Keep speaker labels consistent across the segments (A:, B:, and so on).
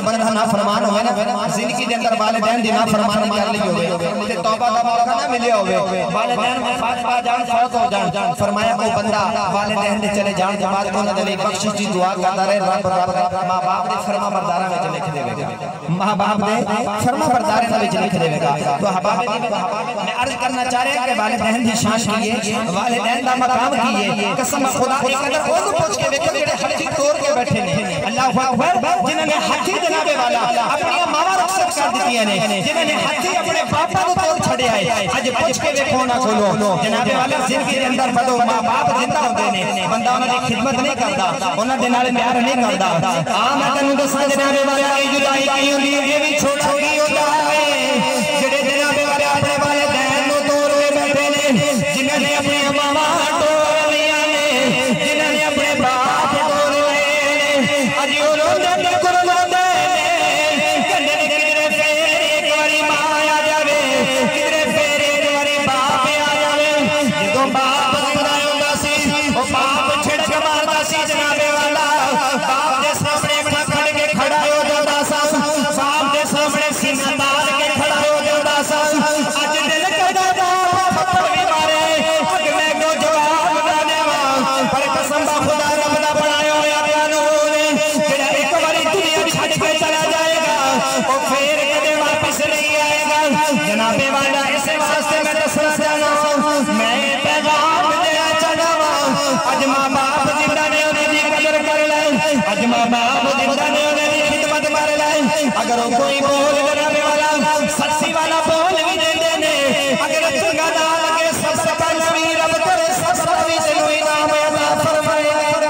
A: बंदा नाफरमान होवे ना जिंदगी के अंदर वालिदैन दी नाफरमानी कर ली होवे ते तौबा दा मौका ना मिले होवे वालिदैन वफात पा जान फौत हो जान फरमाया वो बंदा वालिदैन दे चले जान के बाद उन्हां दे लिए बख्शिश दी दुआ करदा रहे रब मां बाप दे फरमा बरदारा विच लिख देवेगा मां बाप दे फरमा बरदारे विच लिख देवेगा। तो हबाब मैं अर्ज करना चाह रहा कि वालिदैन दी शान की है वालिदैन दा मकाम की है कसम खुदा एक अगर ओद पूछ के देखो जेड़े हथी तोड़ के बैठे ने अल्लाहू अकबर जिन्होंने हथी जनाबे वाला अपनी मावा रखसत कर दितियां ने जिन्होंने हथी अपने बापा को तोड़ छड़े आए आज पूछ के देखो ना खोलो जनाबे वाला जिंदगी के अंदर बदो मां बाप जिंदा होंदे ने बंदा उन्हां दी खिदमत नहीं करदा उन्हां दे नाल प्यार नहीं करदा आ मैं तन्नू दसां जनाबे वाला की जुदाई की हुंदी है ये भी छोड़ी होंदा है जेड़े जनाबे वाले अपने वालिदैन नु तोड़ के बैठे ने जिन्होंने अपनी मावा तोड़ लिया ने जिन्होंने अपने बाप तोड़ लिए अज ओ रोंदे कुर्बाने कहंदे किधरे फेर एक बारी मां आ जावे किधरे फेर एक बारी बाप आ जावे जदों बाप जिंदा हुंदा सी ओ बाप छिड़क मारदा सी जनाबे वाला बाप दे सामने अखा खड़ के खड़ा हो जांदा सा बाप दे सामने सीना तान के खड़ा हो जांदा सा अज दिल करदा बाप थप्पड़ भी मारे अगले को जवाब ना देवा पर कसम दा खुदा रब दा बनाया होया कानून जेड़ा एक बारी दुनिया छड़ के चला जाएगा ओ फिर कदे वापस नहीं आएगा जनाबे वाला इस वास्ते मैं दसना चाहना मैं पैगाम देना चाहना अज मां बाप जिंदा ने उन्हें दी कदर कर ले अज मां बाप जिंदा ने उन्हें दी खिदमत कर ले अगर कोई बोल जनाबे वाला सच्ची वाला बोल भी देंदे ने अगर चंगा ना लगे सबसे पहले भी रब तेरे सब्र भी तेनू इनाम अता फरमाएगा।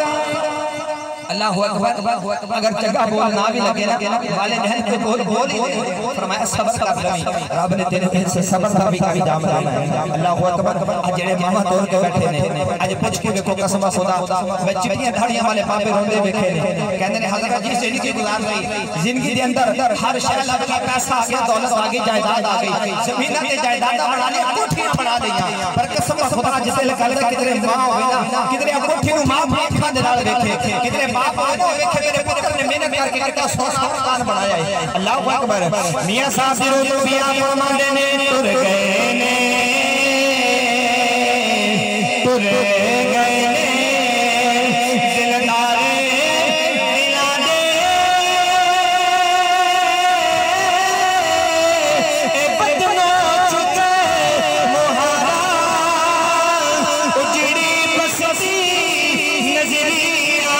A: अल्लाहू अकबर अगर चंगा बोल ना भी लगे ना वालिदैन को बोल ही फरमाया सब्र कर ले रब ने तेरे से सब्र का भी इंतजाम करना है। अल्लाहू अकबर आज जेड़े मामा तोड़ के बैठे ने आज पूछ के देखो कसम खुदा मैं चिट्टियां धाड़ियां वाले पापे रोंदे देखे ने कहंदे ने हजरत जी जिंदगी गुजार रही जिंदगी के अंदर हर शय लब के पैसा आ गया दौलत आ गई जायदाद आ गई जमीन ते जायदाद बना ली कोठियां बना लईयां पर कसम खुदा जिसे गल किधरे मां होवे ना किधरे कोठी नु मां अखां दे नाल देखे किधरे बाप होवे ना देखे मेरे पुत्र ने मेहनत करके कितना सोना मकान बनाया है। अल्लाहू अकबर मियां साहब दी रोज़ पिया फरमांदे ने तुर गए ने दिलदारे दिलां दे ए बदना चुके मुहारा उजड़ी बसती नजरिया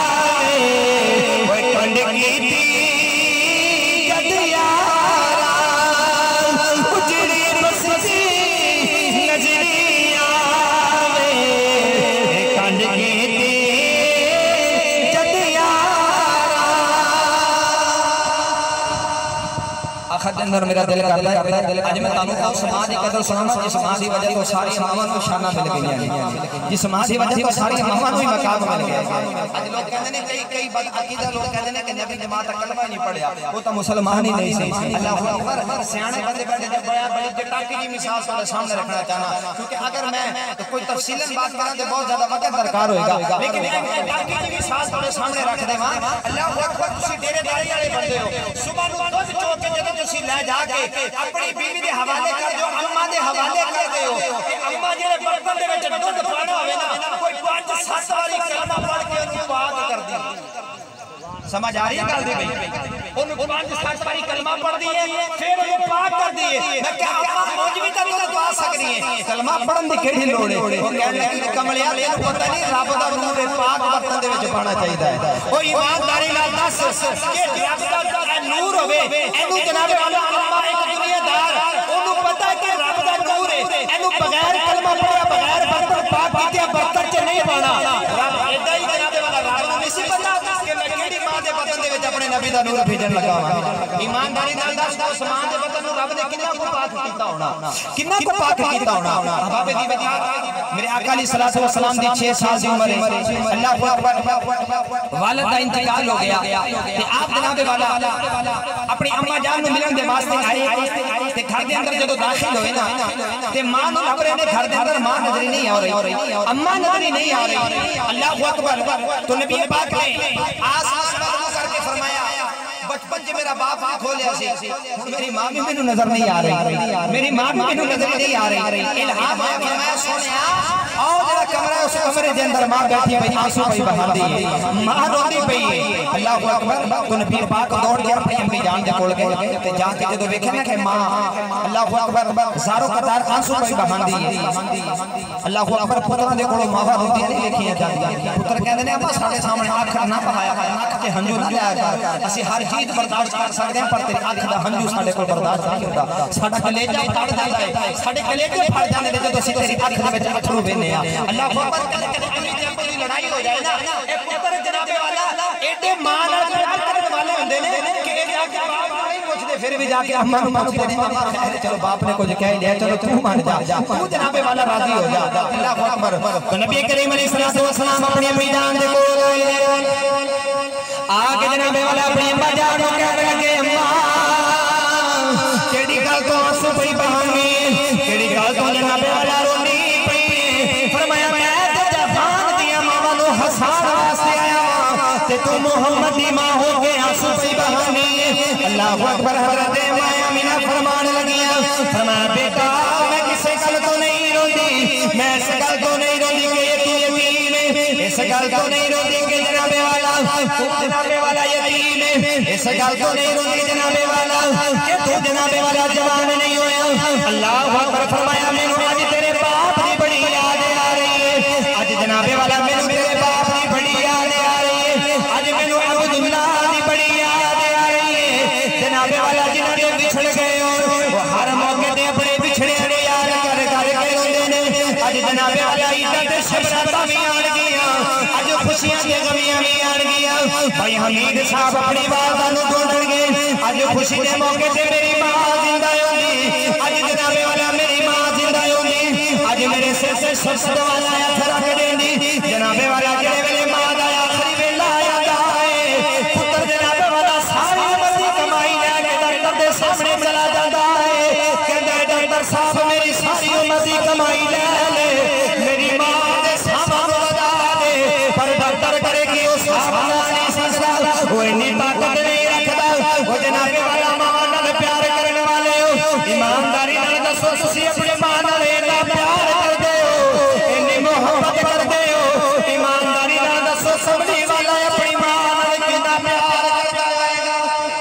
A: ओए कंड कीती जद यारा उजड़ी बसती नजरिया कंड कीती जद यारा। आखिर दिन मेरा दिल करदा है अज मैं तानू कहूं समाज दी कदर सुनावां जिस मां दी वजह तो सारी मावां को शाना मिल गईयां जिस मां दी वजह तो सारी मावां को ही मकाम मिल गया। आज लोग कहंदे ने कई बद अकीदा लोग कहंदे ने कि नबी जमात का कलमा नहीं पढ़या वो तो मुसलमान ही नहीं सी। अल्लाहू अकबर सियाणे बंदे बैठे जब बया बड़ी टाकी की मिसाल तुम्हारे सामने रखना चाहना क्योंकि अगर मैं तो कोई तफसीलन बात करा तो बहुत ज्यादा वक्त दरकार होएगा लेकिन टाकी की मिसाल तुम्हारे सामने रख देवां। अल्लाहू अकबर तुसी डेरेदारी वाले बंदे हो सुबह नु दुध चो के जदों तुसी ले जाके अपनी बीवी दे हवाले कर दो अम्मा दे हवाले कर दो अम्मा जेड़े बर्तन दे विच दुध पाना होवे ना कोई 5-7 बारी कलमा पढ़ के उन्हें पाक कर दी समझ आ रही है गल दी भाई उन्हें 5-7 बारी कलमा पढ़ दी है फिर उन्हें पाक कर दी है मैं क्या अम्मा मौजवी तक तो दुआ सकदी है कलमा पढ़न दी केड़ी लोड़ है वो कहने लगी कमलिया तेनू पता नहीं रब दा नूर है पाक बर्तन दे विच पाना चाहिदा है ओ ईमानदारी नाल दस कि रब दा नूर होवे एनू जनाबे वाला अम्मा एक दुनियादार ओनू पता है कि रब दा नूर है एनू बगैर कलमा पढ़या बगैर बर्तन पाक कीते बर्तन च नहीं पाना रब एदा ही जनाबे वाला रब नूं नहीं सी पता कि मैं केड़ी मां दे बर्तन दे विच अपने नबी दा नूर भेजन लगा हां। ईमानदारी नाल दस उस मां दे बर्तन नूं रब ने कितना को पाक कीता होना कितना को पाक कीता होना। अहबाब दी वजी मेरे आका अलैहि सलातो व सलाम दी 6 साल दी उम्र है अल्लाहू अकबर वालिद दा इंतकाल हो गया ते आप जनाबे वाला अपनी अम्मा जान नु मिलन दे वास्ते आए ते घर दे अंदर जदों दाखिल होए ना ते मां नु लग रहे ने घर दे अंदर मां नजर नहीं आ रही अम्मा नजर नहीं आ रही। अल्लाहू अकबर तो नबी पाक ने आस-पास करके फरमाया बचपन च मेरा बाप भी खोलिया सी, मेरी मां भी मैनू नजर नहीं आ रही, मेरी मां भी मैनू नजर नहीं आ रही। इल्हाम आया फरमाया सोनिया आओ जेड़ा कमरा है उस कमरे दे अंदर मां बैठी पई आंसू पई बहांदी है, मां रोंदी पई है। अल्लाहू अकबर तो नबी पाक दौड़ गया अपनी अम्मी जान दे कोल गए ते जाके जदों वेख्या ना कि मां अल्लाहू अकबर ज़ारो कतार आंसू पई बहांदी है। अल्लाहू अकबर पुत्रां दे कोलों मावां रोंदियां नहीं देखियां जांदियां। पुत्र कहंदे ने अम्मा साडे सामने अख ना बहाया कर, अख ते हंझू ना लाया कर, असि हर चीज बर्दाश्त कर सकदे हां पर तेरी अख दा हंझू साडे कोल बर्दाश्त नहीं हुंदा। साडा कलेजा फट जांदा है, साडे कलेजे फट जांदे ने जदों असि तेरी अख दे विच अथरू वेखने आ। अल्लाहू अकबर कदे कदे अम्मी ते अब्बू दी लड़ाई हो जाए ना, ए पुत्र जनाबे वाला एडे मां नाल प्यार करने वाले हुंदे ने कि ए जाके बाप नहीं पूछदे, फिर भी जाके अम्मा नूं पूछदे ने अम्मा खैर चलो बाप ने कुछ कह लिया चलो तू मान जा, तू जनाबे वाला राजी हो जा। अल्लाहू अकबर तो नबी करीम अलैहिस्सलातु वस्सलाम अपनी अम्मी जान दे कोल आए, आके जनाबे वाला अपनी अम्मा जान नूं कहने लगे अम्मा केड़ी गल तो आंसू पई बहांगी, केड़ी गल तो जनाबे वाला रोंदी पई। फरमाया मैं ते जहान दियां मावां नूं हसाण वास्ते आया हां ते तू मुहम्मद दी मां हो के आंसू पई बहांगी। अल्लाहू अकबर हज़रत माया मीना फरमान लगियां, फरमाया बेटा मैं किसी गल तो नहीं रोंदी, मैं इस गल तो नहीं रोंदी कि तू यतीम है, इस गल तो नहीं रोंदी कि जनाबे वाला तू जनाबे वाला यतीम है, इस गल तो नहीं रोंदी जनाबे वाला कि तू जनाबे वाला जवान नहीं होया। अल्लाहू अकबर फरमाया मैनू आज तेरे बाप दी बड़ी याद आ रही है, आज जनाबे वाला मैनू तेरे बाप दी बड़ी याद आ रही है, आज मैनू अब्दुल्लाह दी बड़ी याद आ रही है। जनाबे वाला जिन्हां दे बिछड़ गए हो वो हर मौके ते अपने बिछड़े ने याद कर कर के रोंदे ने। आज जनाबे वाला ईदां ते शबरातां भी आण गईयां, आज खुशियां ते गमियां भी आण गईयां। भाई हमीद साहब अपनी वादा नूं तोड़णगे, आज खुशी दे मौके ते मेरी मां जिंदा होंदी, आज जनाबे वाला मेरी मां जिंदा होंदी, आज मेरे सिर से ससुर वाला हथ रख देंदी। जनाबे वाला जेड़े वेले मां दा आखिरी वेला आंदा है पुत्र जनाबे वाला सारी उम्र दी कमाई लैके डॉक्टर दे सामने चला जांदा है, कहंदा डॉक्टर साहब मेरी सारी उम्र दी कमाई ले ले, मेरी मां दे सामने वधा दे, पर डॉक्टर करे कि उस साहब नहीं सकदा, वो इन्नी ताकत नहीं रखदा। वो जनाबे वाला मां नाल प्यार करने वाले हो, ईमानदारी नाल दसो तुसी अपनी मां नाल इन्ना प्यार करदे हो, इन्नी मोहब्बत करदे हो, ईमानदारी नाल दसो समझी वाला अपनी मां नाल कितना प्यार करदा होएगा,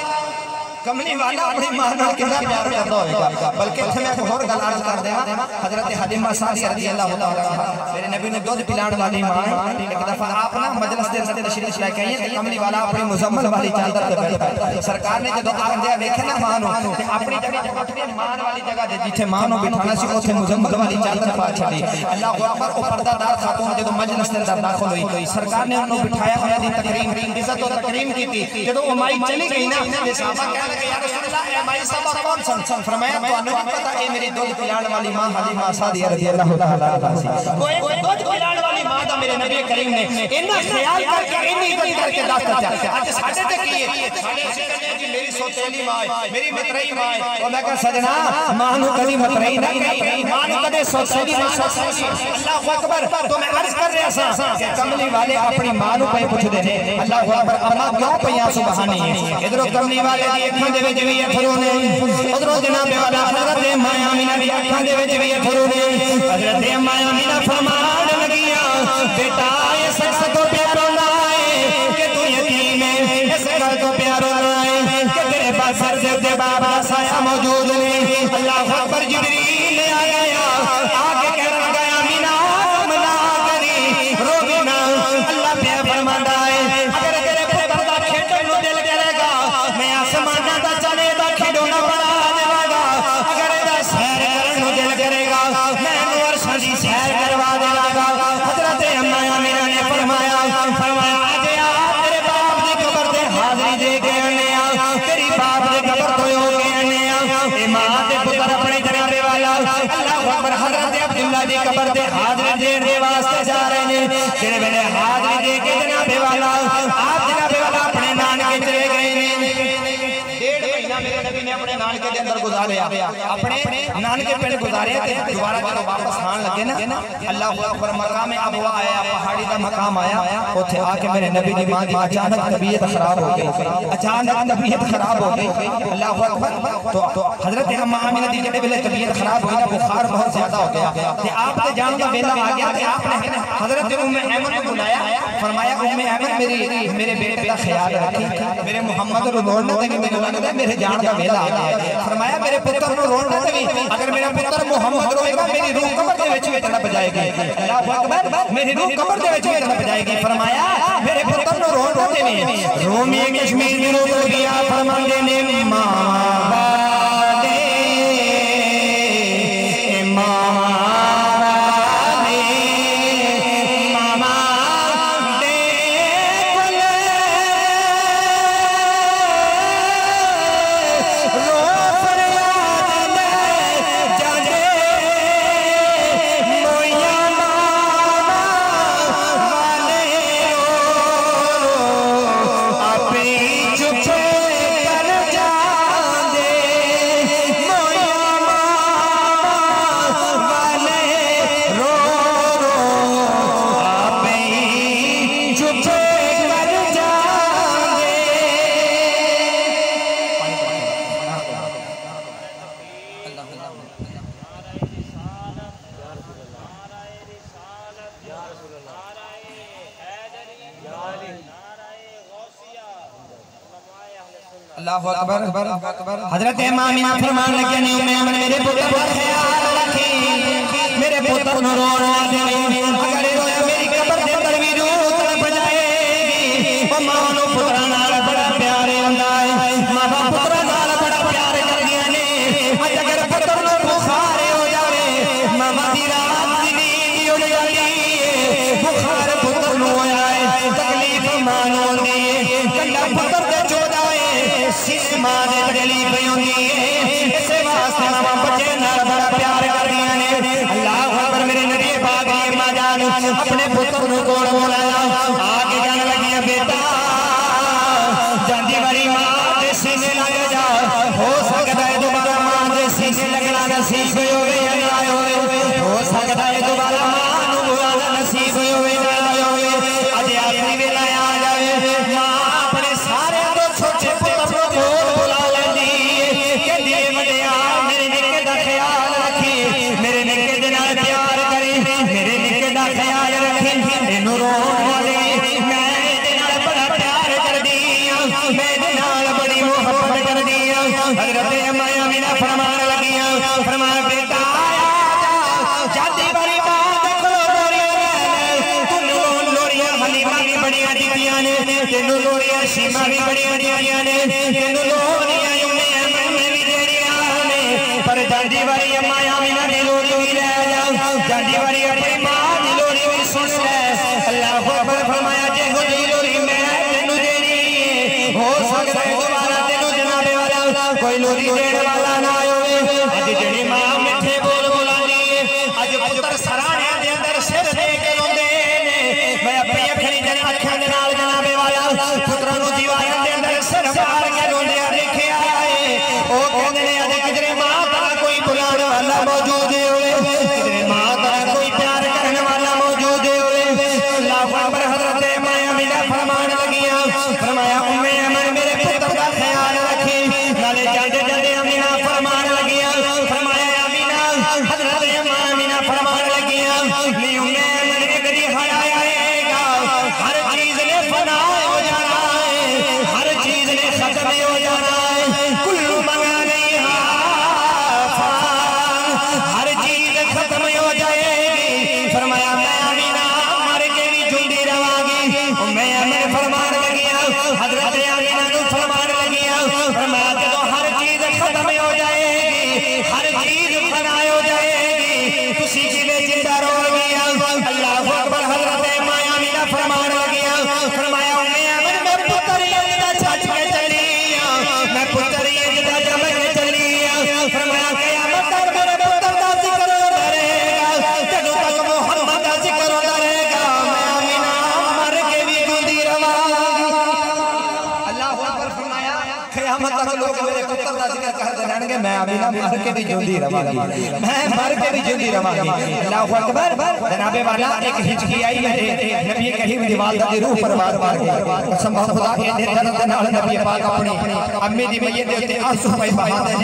A: कमली वाला अपनी मां नाल कितना प्यार करदा होएगा। बल्कि इत्थे मैं एक होर गल अर्ज कर देवां, हजरत हलीमा सादिया रज़ियल्लाहु तआला अन्हा मेरे नबी ने दूध पिलाने वाली मां है। एक दफा आप ना मजलिस दे अंदर तशरीफ लेके आई ते कमली वाला अपनी मुजम्मल वाली चादर ते बैठा, सरकार ने जदों आंदे वेखे ना मां नूं ते अपनी जगह ते उठ के मां वाली जगह ते जिथे मां नूं बिठाना सी उथे मुजम्मल वाली चादर पा छड़ी। अल्लाहू अकबर ओ पर्दादार खातून जदों मजलिस दे अंदर दाखिल हुई, सरकार ने उन्होंने बिठाया, उन्हां दी तकरीम इज्जत और तकरीम कीती। जदों ओ माई चली गई ना ते सहाबा कहने लगे या रसूल अल्लाह ए माई साहबा कौन सन? फरमाया तुहानू नहीं पता ए मेरी दूध पिलाने वाली मां हलीमा सादिया रज़ियल्लाहु तआला अन्हा सी। वो एक दूध पिलाने वाली मां दा मेरे नबी करीम ने इन्ना ख्याल करके इन्नी इज्जत करके दाखिल किया। आज साडे ते की है, साडे असीं कहंदे जी मेरी सोतेली मां है, मेरी मतरई मां है। ओ मैं कह सजना मां नू कदी मतरई ना कही, मां नू कदे सोतेली मां सोतेली। अल्लाहू अकबर तो मैं अर्ज कर रहा सा कि कमली वाले अपनी मां नू पे पुछदे ने अल्लाहू अकबर अम्मा क्यों पईयां सुभानी है। इधरों कमली वाले दी अखां दे विच भी अथरू ने, उधरों जनाबे वाला हज़रत माया मीना दी अखां दे विच भी अथरू ने। हज़रत माया मीना फरमान लगियां बेटा ये शख्स तो प्यारो ना है कि तू यतीम है, इस गल तो प्यारो ना है कि तेरे पास सर दे बाबा साया मौजूद नहीं। अल्लाहू अकबर जिब्रील आ गया, आके कहने लगा मीना मना करी रो बिना। अल्लाह प्यार फरमांदा है अगर तेरे पुत्र दा खेडण नु दिल करेगा मैं आसमानां दा चढ़े दा खिडौना बना देवांगा, अगर एदा सैर करन नु दिल करेगा मैं नूर दी सैर करवा देवांगा। हज़रत अम्मा आमिना ने फरमाया आज आ तेरे बाप दी कब्र ते हाज़री दे के आने आ, तेरी बाप दी कब्र तो हो के आने आ। ए मां ते पुत्र अपने जनाबे वाला अल्लाहू अकबर हज़रत अब्दुल्ला दी कब्र ते हाज़री देने दे वास्ते जा रहे ने। जेड़े वेले हाज़री दे के जनाबे वाला आप जनाबे वाला अपने नानके चले गए ने। 1.5 महीना मेरे नबी ने अपने अपने नानके के अंदर गुजारे अपने नानके पिंड गुजारे दोबारा जब वापस आन लगे ना अल्लाह अकबर मकाम अबवा आया पहाड़ी का मकाम आया उथे आके मेरे नबी दी मां दी अचानक तबीयत खराब हो गई अचानक तबीयत खराब हो गई अल्लाह अकबर तो हजरत अम्मा आमिना दी जेडे वेले तबीयत खराब हुई ना बुखार बहुत ज्यादा हो गया ते आप ते जान का वेला आ गया ते आपने हजरत उम्मे ऐमन को बुलाया फरमाया उम्मे ऐमन मेरे बेटे का ख्याल रखी मेरे मोहम्मद को रोन ना देगी मेरे लगदा मेरे जान का वेला आ गया फरमाया मेरे पुत्र को रोन ना देगी अगर मेरा पुत्र मोहम्मद रोएगा मेरी रूह कब्र दे विच तड़प जाएगी अल्लाह अकबर मेरी रूह कब्र दे विच तड़प जाएगी फरमाया मेरे पुत्र को रोन ना देवी रोमी कश्मीर दी रूह को दिया फरमांदे ने मां दे मां अल्लाहु अकबर हजरत आमिना फरमान लगे नहीं मैं मेरे पुत्र पर ख्याल रखी मेरे पुत्र नु रोना देवी अगर रोया मेरी कब्र दे अंदर भी रूह तड़प जाएगी ओ मां नु पुत्रा नाल बड़ा प्यार हुंदा है मां बाप पुत्रा नाल बड़ा प्यार करदियां ने अगर पुत्र नु बुखार हो जावे मां दी रात दी नींद उड़ जाती है बुखार पुत्र नु होया है तकलीफ मां नु होंदी है कंडा पुत्र दे चोदा सीने मां दे गली पई होंदी है इसे वास्ते मां बच्चे नाल बड़ा प्यार करदियां ने अल्लाह अकबर मेरे नबी पाक दी मां जान अपने पुत्र नु कोल बुलाया आके जान लगी बेटा जांदी वाली मां दे सीने लग जा हो सकदा है दोबारा मां दे सीने लगना नसीब होवे या ना होवे हो सकदा है दोबारा मां नु बुलाना नसीब होवे ना होवे अज आखिरी वेला आ जावे मां अपने सारे तो छोटे पुत्र तेनू लोड़ियां सीमा भी बड़ी दियां ने तेनू लोड़ियां उम्मे ऐमन में भी देड़ियां ने पर जांदी वाली अम्मा आमिना दी लोड़ी भी ले जा जांदी वाली अपनी मां दी लोड़ी भी सुन ले अल्लाह अकबर फरमाया जे हो दी लोड़ी मैं तेनू देनी हो सकदा है दोबारा तेनू जनाबे वाला कोई लोड़ी देण वाला ना होवे अज जेड़ी मां मिठे बोल बोलांदी है अज पुत्र सराणे दे अंदर सिर दे के रोंदे ने मैं अपनी अखरी जन अखां दे नाल जनाबे पुत्रा नु दीवारां दे अंदर सिर मार के रोंदे देखिया है ओ कहंदे ने अज किधरे मां दा कोई बुलाण वाला मौजूद होवे किधरे मां दा कोई प्यार करने वाला मौजूद होवे अल्लाह अकबर हजरत मां आमिना फरमान लगियां फरमाया उम्मे ऐमन मेरे पुत्र का ख्याल रखी नाले जांदे जांदे आमिना कर देंगे मैं अमीना मर के भी जिंदी रवांगी, मैं मर के भी जिंदी रवांगी। अल्लाहु अकबर। जनाबे वाला एक हिचकी आई मेरे नबी करीम दी वालदा दी रूह पर वार वार के कसम खुदा के दर्द नाल नबी पाक अपनी अम्मी दी मैयत दे उत्ते आंसू पई बहाते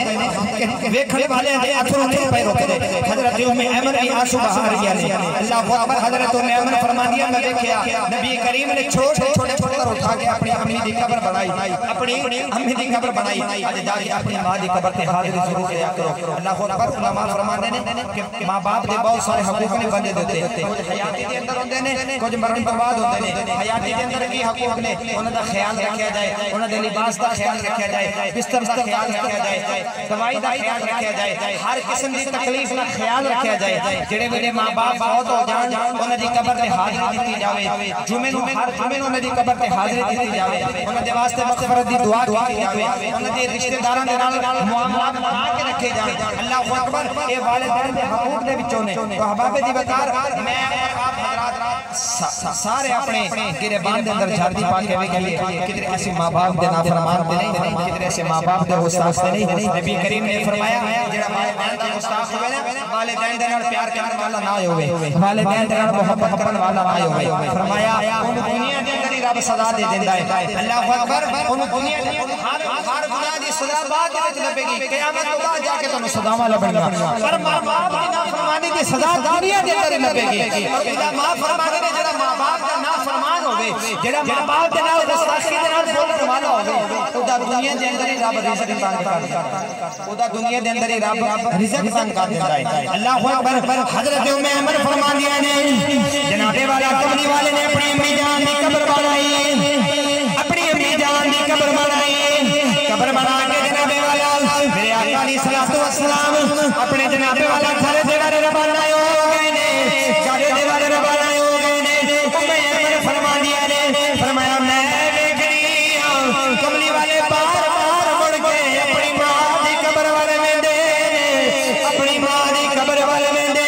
A: ने वेखण वाले दे अथरू नहीं पई रोकदे। हजरत उम्मे ऐमन भी आंसू बहा रही ने। अल्लाहु अकबर। हजरत उम्मे ऐमन फरमांदियां मैं देखया नबी करीम ने छोटे छोटे पत्थर उठा के अपनी अम्मी दी कब्र बनाई, अपनी अम्मी दी कब्र बनाई। आज जाके अपनी मां दी कब्र ते हाजिरी जरूर किया करो। अल्लाहु अकबर। उलमा फरमांदे ने कि मां बाप दे बहुत सारे हकूक ने बंदे देते, कुछ हयाती दे अंदर होंदे ने, कुछ मरण तो बाद होंदे ने। हयाती दे अंदर की हकूक ने उन्हां दा ख्याल रखा जाए, उन्हां दे लिबास दा ख्याल रखा जाए, बिस्तर दा ख्याल रखा जाए, दवाई दा ख्याल रखा जाए, हर किस्म दी तकलीफ दा ख्याल रखा जाए। जेड़े मेरे मां बाप फौत हो जान उन्हां दी कब्र ते हाजिरी दी जावे, जुमे नु हर जुमे नु उन्हां दी कब्र ते हाजिरी दी जावे, उन्हां दे वास्ते मग़फ़िरत दी दुआ की जावे, उन्हां दे रिश्तेदारां दे नाल मुआमलात बना के रखे जाए। अल्लाहु अकबर। ए वालिदैन दे हकूक दे विचों ने। तो अहबाबे दी वकार मैं आप हजरात सारे अपने गिरबान दे अंदर झाड़ी पा के वेखिए किधर ऐसे मां बाप दे नाफरमान ते नहीं, किधर ऐसे मां बाप दे गुस्ताख ते नहीं। नबी करीम ने फरमाया जेड़ा वालिदैन दा गुस्ताख होवे ना वालिदैन दे नाल प्यार करने वाला ना होवे, वालिदैन दे नाल मोहब्बत करने वाला ना होवे। फरमाया उन दुनिया दे अंदर ही रब सजा दे देंदा है। अल्लाहु अकबर। उन दुनिया दे हर गुनाह दी सजा बाद विच लभेगी, क़यामत तो बाद जाके तुहानू सजावां लभणगीਆਂ, पर मां बाप दी नाफरमानी दी सजा दुनिया दे अंदर ही लभेगी। और मां फरमाने ने जेड़ा मां बाप दा नाफरमान होवे, जेड़ा मां बाप दे नाल गुस्ताखी दे नाल बोलण वाला होवे, ओदा दुनिया दे अंदर ही रब रिज़्क तंग कर देंदा है, ओदा दुनिया दे अंदर ही रब रिज़्क तंग कर देंदा है। अल्लाहु अकबर। हजरत उम्मे ऐमन फरमांदियां ने जनाबे वाला कमली वाले ने अपनी अम्मी जान दी कब्र बनाई, अपनी अम्मी जान दी कब्र बनाई, कब्र बना के जनाबे वाला मेरे आका अलैहिस्सलातु वस्सलाम अपने जनाबे वाला घर दे बारे रवाना हो गए ने, घर दे बारे रवाना हो गए ने। उम्मे ऐमन फरमांदियां ने फरमाया मैं देखनी कमली वाले बार बार मुड़ के अपनी मां दी कब्र वाले वेंदे ने, अपनी मां दी कब्र वाले वेंदे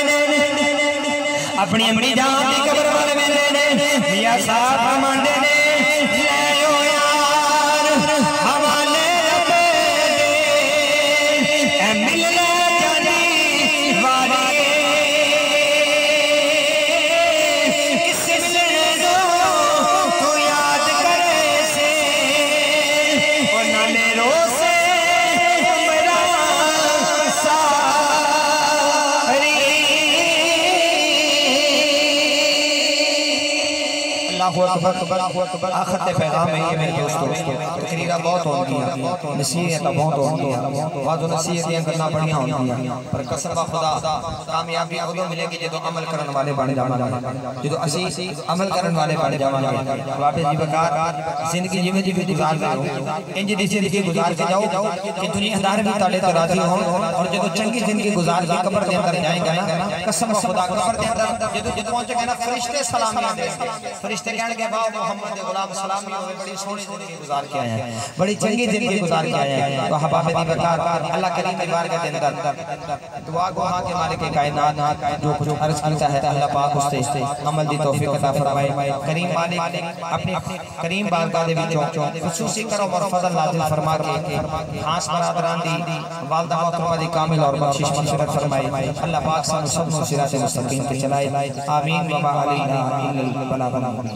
A: ने, अपनी अम्मी जान दी कब्र वाले वेंदे ने। मियां साहब फरमांदे ने ले ओ यार हवाले रब्बे दे ए मिल ले जानी वाली किस मिलने दो तू याद करे से और नाले रोसे मेरा सारी। अल्लाहु अकबर। आखिर ते पैगाम है ये मेरे दोस्तों, तकरीरा बहुत होती है, नसीहत बहुत होती है, वादो नसीहतें करना बढ़िया होती है, पर कसम खुदा कामयाबी उदो मिलेगी जो अमल करने वाले बन जावांगे, जो असी अमल करने वाले बन जावांगे। वापस जी बकार जिंदगी जिवें जिवें गुजार करो इंज दी जिंदगी गुजार के जाओ कि दुनियादार भी ताले ते राजी हो, और जो चंगी जिंदगी गुजार के कब्र के अंदर जाएंगे ना कसम खुदा कब्र के अंदर जो पहुंचेंगे ना फरिश्ते सलामियां देंगे, फरिश्ते कहणगे वाह मोहम्मद दे गुलाम सलामी होवे, बड़ी सोहनी जिंदगी गुजार के आए हैं, बड़ी चंगी जिंदगी गुजार के आए हैं। तो अहबाबे दी वकार अल्लाह करीम की बारगाह के अंदर दुआ को हां के मालिक कायनात जो कुछ अर्ज करता है अल्लाह पाक उससे अमल दी तौफीक अता फरमाए। करीम मालिक अपनी करीम बारगाह दे विचों खुसूसी करम और फजल नाज़िल फरमा के खास बरादरान दी वालदा मोहतरमा दी कामिल और बख्शिश मग़फ़िरत फरमाए। अल्लाह पाक सानू सब नु सिरात मुस्तकीम पे चलाए। आमीन व मा अलैना इल्लल बलाग।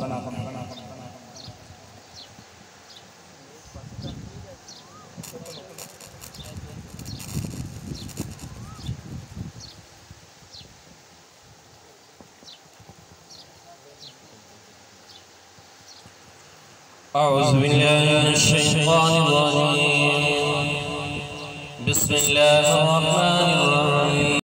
B: أعوذ بالله من الشيطان الرجيم بسم الله الرحمن الرحيم